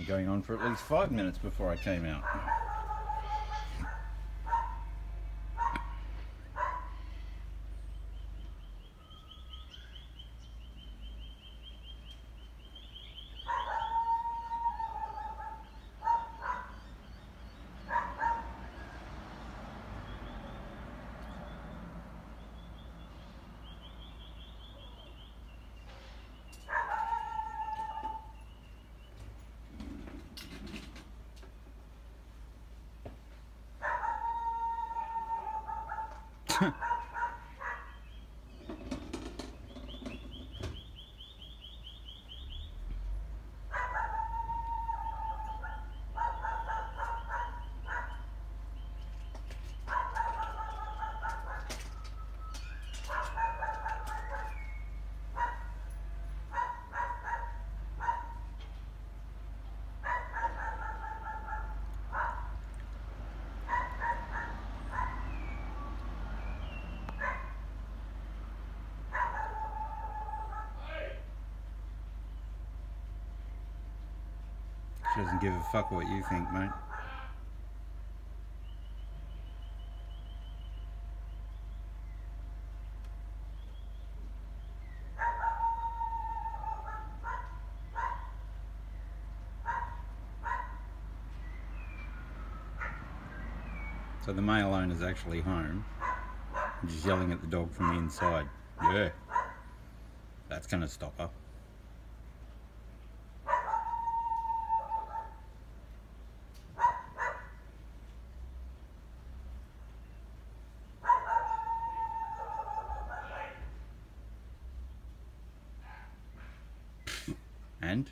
going on for at least 5 minutes before I came out. She doesn't give a fuck what you think, mate. So the male owner's actually home and just yelling at the dog from the inside. Yeah, that's gonna stop her. And?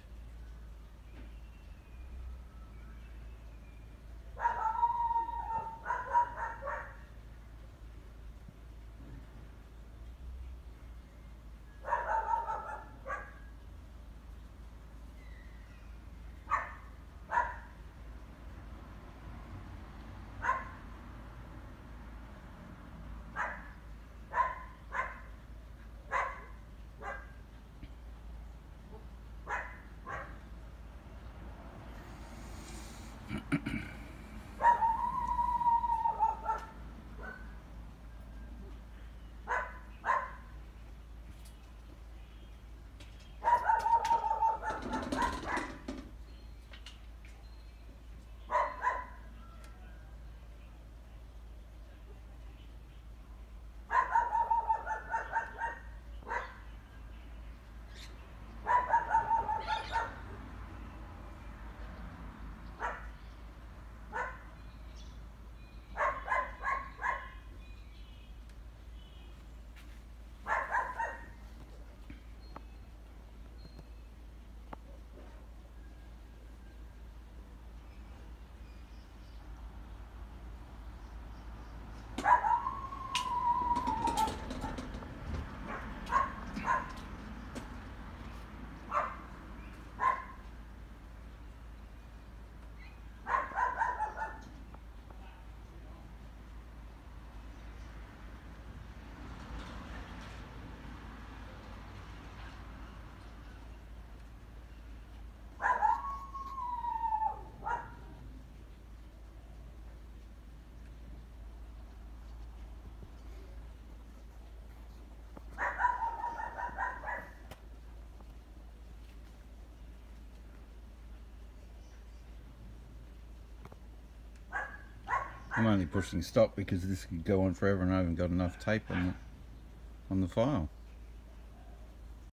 I'm only pushing stop because this could go on forever and I haven't got enough tape on the file.